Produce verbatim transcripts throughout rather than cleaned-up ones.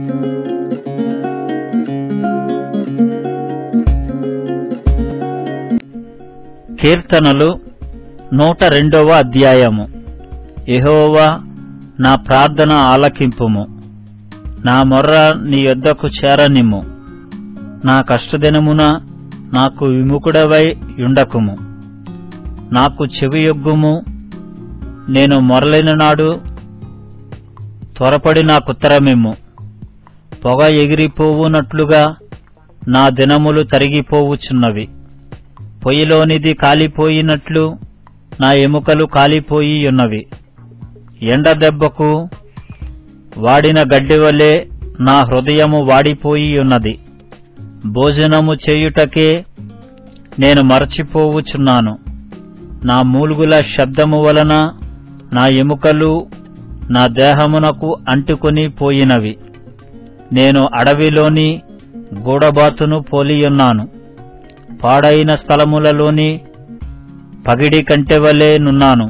కీర్తనలు నూట రెండవ అధ్యాయము. యెహోవా, నా ప్రార్థన ఆలకింపుము, నా మొర్ర నీ యొద్దకు చేరనిమ్ము. నా కష్టదినమున నాకు విముఖుడవై యుండకుము. నాకు చెవియొగ్గుము, నేను మొరలిన నాడు త్వరపడి నాకుత్తరమిమ్ము. పొగ ఎగిరిపోవునట్లుగా నా దినములు తరిగిపోవుచున్నవి. పొయ్యిలోనిది కాలిపోయినట్లు నా ఎముకలు కాలిపోయి ఉన్నవి. ఎండ దెబ్బకు వాడిన గడ్డివలే నా హృదయము వాడిపోయి ఉన్నది. భోజనము చేయుటకే నేను మరచిపోవుచున్నాను. నా మూలుగుల శబ్దము వలన నా ఎముకలు నా దేహమునకు అంటుకొని పోయినవి. నేను అడవిలోని గూడబాతును పోలియున్నాను. పాడైన స్థలములలోని పగిడి కంటెవలే నున్నాను.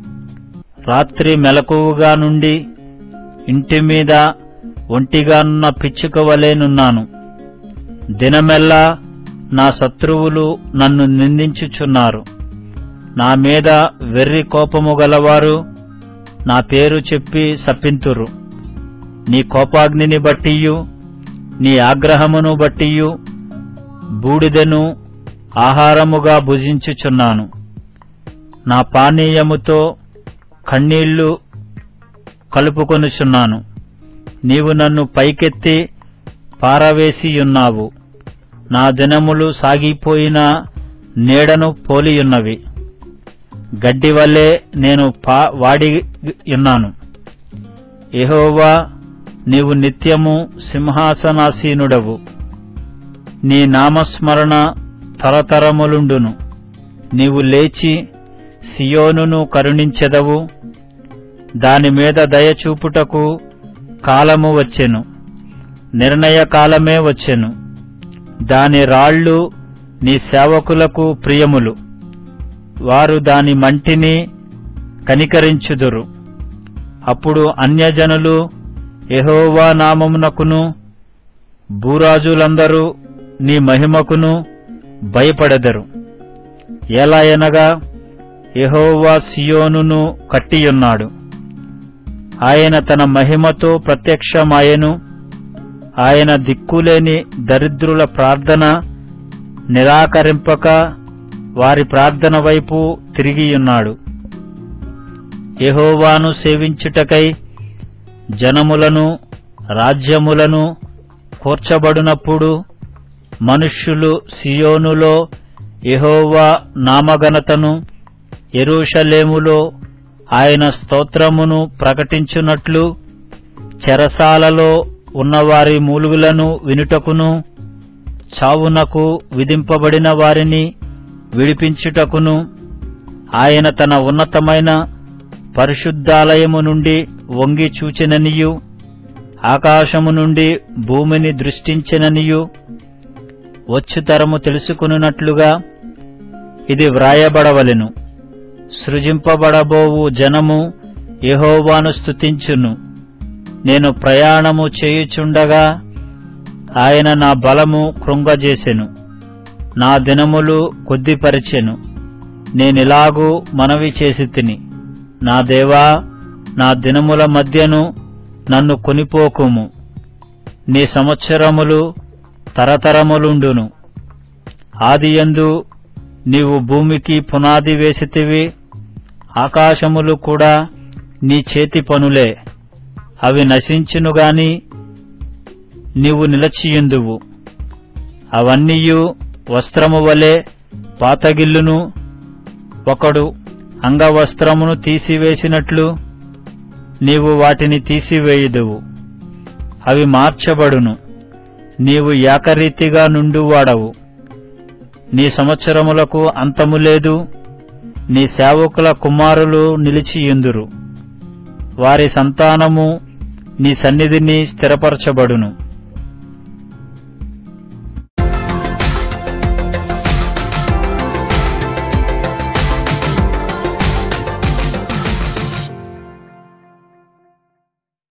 రాత్రి మెలకువగా నుండి ఇంటిమీద ఒంటిగానున్న పిచ్చుకవలే నున్నాను. దినమెల్లా నా శత్రువులు నన్ను నిందించుచున్నారు. నా మీద వెర్రి కోపము గలవారు నా పేరు చెప్పి శపింతురు. నీ కోపాగ్నిని బట్టియు నీ ఆగ్రహమును బట్టియు బూడిదను ఆహారముగా భుజించుచున్నాను. నా పానీయముతో కన్నీళ్లు కలుపుకొనుచున్నాను. నీవు నన్ను పైకెత్తి పారవేసియున్నావు. నా దినములు సాగిపోయిన నీడను పోలియున్నవి. గడ్డివలే నేను పా వాడియున్నాను. యెహోవా, నీవు నిత్యము సింహాసనాసీనుడవు. నీ నామస్మరణ తరతరములుండును. నీవు లేచి సియోనును కరుణించెదవు. దానిమీద దయచూపుటకు కాలము వచ్చెను, నిర్ణయ కాలమే వచ్చెను. దాని రాళ్ళు నీ సేవకులకు ప్రియములు. వారు దాని మంటిని కనికరించుదురు. అప్పుడు అన్యజనులు యెహోవా నామమునకును భూరాజులందరూ నీ మహిమకును భయపడెదరు. ఎలాయనగా యెహోవా సియోనును కట్టియున్నాడు. ఆయన తన మహిమతో ప్రత్యక్షమాయెను. ఆయన దిక్కులేని దరిద్రుల ప్రార్థన నిరాకరింపక వారి ప్రార్థన వైపు తిరిగియున్నాడు. యెహోవాను సేవించుటకై జనములను రాజ్యములను కూర్చబడినప్పుడు మనుష్యులు సియోనులో యెహోవా నామఘనతను, యెరూషలేములో ఆయన స్తోత్రమును ప్రకటించునట్లు చెరసాలలో ఉన్నవారి మూలుగులను వినుటకును, చావునకు విధింపబడిన వారిని విడిపించుటకును, ఆయన తన ఉన్నతమైన పరిశుద్ధాలయము నుండి వంగి చూచెననియు, ఆకాశము నుండి భూమిని దృష్టించెననియు వచ్చుతరము తెలుసుకున్నట్లుగా ఇది వ్రాయబడవలెను. సృజింపబడబోవు జనము యెహోవాను స్తుతించును. నేను ప్రయాణము చేయుచుండగా ఆయన నా బలము కృంగజేసెను, నా దినములు కొద్దిపరిచెను. నేనిలాగూ మనవి చేసితిని, నా దేవా, నా దినముల మధ్యను నన్ను కొనిపోకుము. నీ సంవత్సరములు తరతరములుండును. ఆదియందు నీవు భూమికి పునాది వేసితివి. ఆకాశములు కూడా నీ చేతి పనులే. అవి నశించునుగాని నీవు నిలచియుందువు. అవన్నీయు వస్త్రము వలె పాతగిల్లును. ఒకడు అంగవస్త్రమును తీసివేసినట్లు నీవు వాటిని తీసివేయుదువు. అవి మార్చబడును. నీవు ఏకరీతిగా నుండువాడవు. నీ సంవత్సరములకు అంతము లేదు. నీ సేవకుల కుమారులు నిలిచియుందురు. వారి సంతానము నీ సన్నిధిని స్థిరపరచబడును.